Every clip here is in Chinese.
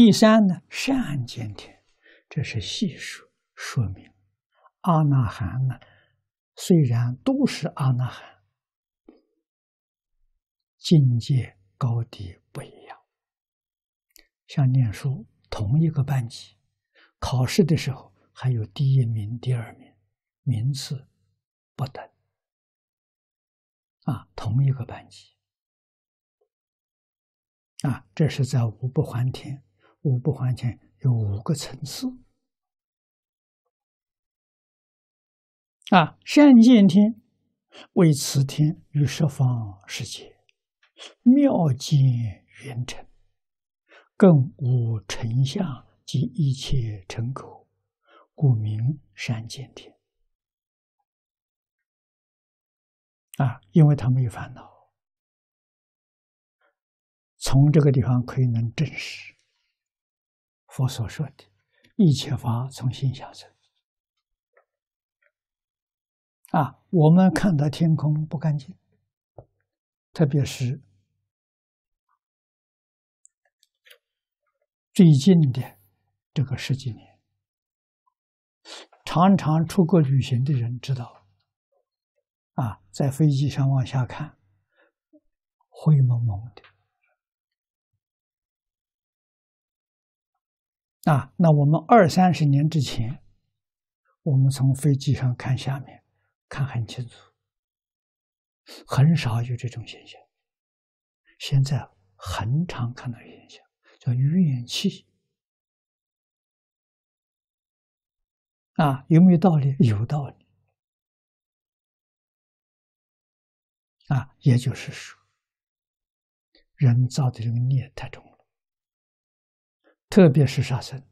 第三呢，善见天，这是细说明阿那含呢，虽然都是阿那含，境界高低不一样。像念书同一个班级，考试的时候还有第一名、第二名，名次不等。同一个班级。这是在五不还天，五不还天有5个层次。善见天为此天于十方世界妙见圆成，更无成相及一切成口，故名善见天。因为他没有烦恼，从这个地方可以能证实佛所说的一切法从心想生。我们看到天空不干净，特别是最近的这个10几年，常常出国旅行的人知道，在飞机上往下看，灰蒙蒙的。那我们20、30年之前，我们从飞机上看下面，看很清楚，很少有这种现象。现在很常看到现象，叫怨气。有没有道理？有道理。也就是说，人造的这个孽太重了，特别是杀生。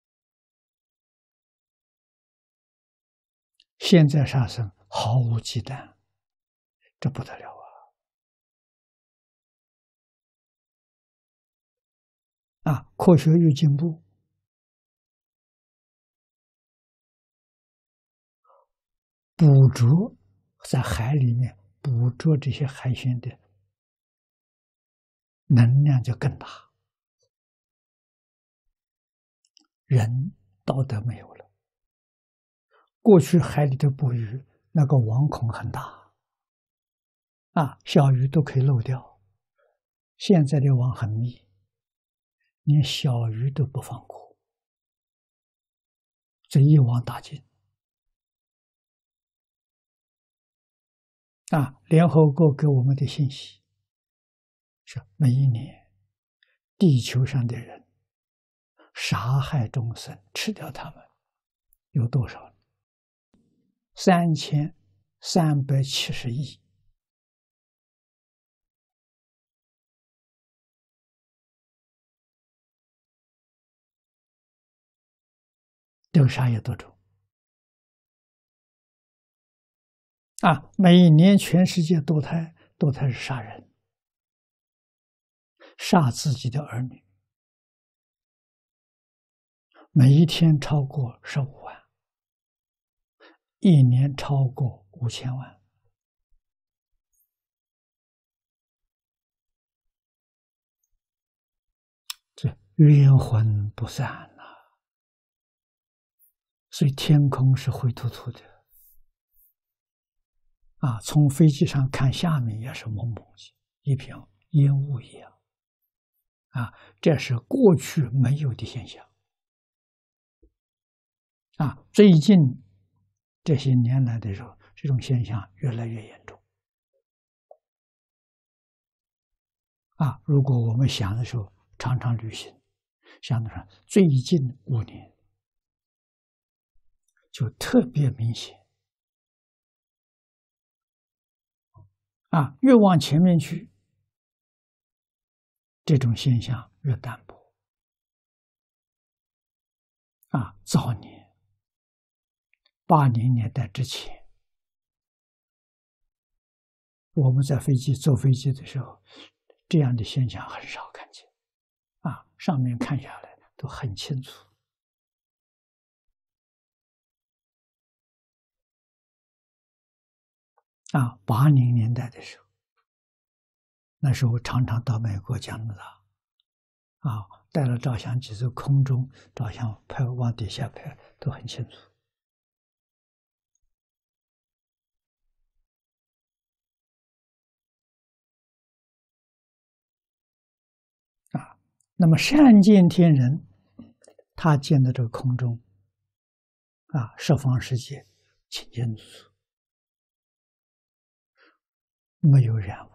现在杀生毫无忌惮，这不得了科学又进步，捕捉在海里面捕捉这些海鲜的能量就更大，人道德没有了。过去海里的捕鱼，那个网孔很大，小鱼都可以漏掉。现在的网很密，连小鱼都不放过，这一网打尽。联合国给我们的信息是，每一年地球上的人杀害众生，吃掉他们有多少？3370亿。这个杀业多重每一年全世界堕胎是杀人，杀自己的儿女，每一天超过15万，一年超过5000万。这冤魂不散所以天空是灰秃秃的从飞机上看下面也是蒙蒙的，一片烟雾一样这是过去没有的现象最近这些年来的时候，这种现象越来越严重如果我们想的时候，常常旅行，想的是最近5年就特别明显越往前面去，这种现象越淡薄早年80年代之前，我们在坐飞机的时候，这样的现象很少看见上面看下来都很清楚80年代的时候，那时候常常到美国、加拿大带了照相机，在空中照相拍，往底下拍都很清楚。啊，那么善见天人，他见的这个空中十方世界清净如素，没有染污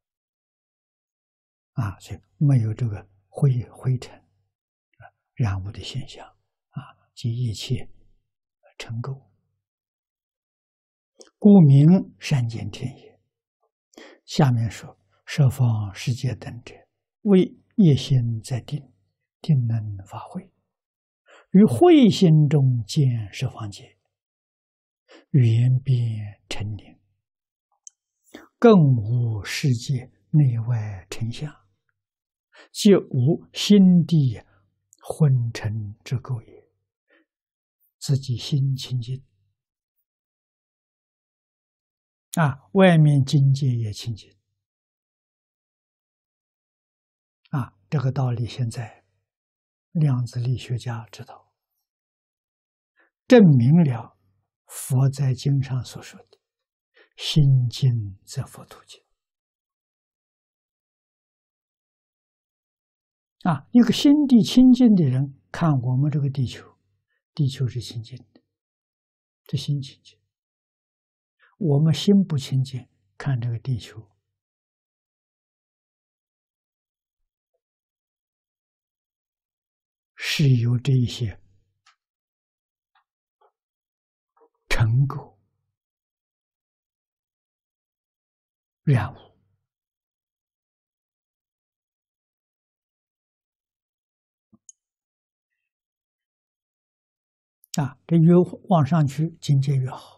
所以没有这个灰尘染污的现象及一切尘垢，故名善见天也。下面说，十方世界等者，为业心在定，定能发慧，于慧心中见十方界，缘变成灵，更无世界内外成相，即无心地昏沉之垢也。自己心清净外面境界也清净这个道理现在量子力学家知道，证明了佛在经上所说的心净则佛土净一个心地清净的人看我们这个地球，地球是清净的，这心清净。我们心不清净，看这个地球是有这一些尘垢染污这越往上去境界越好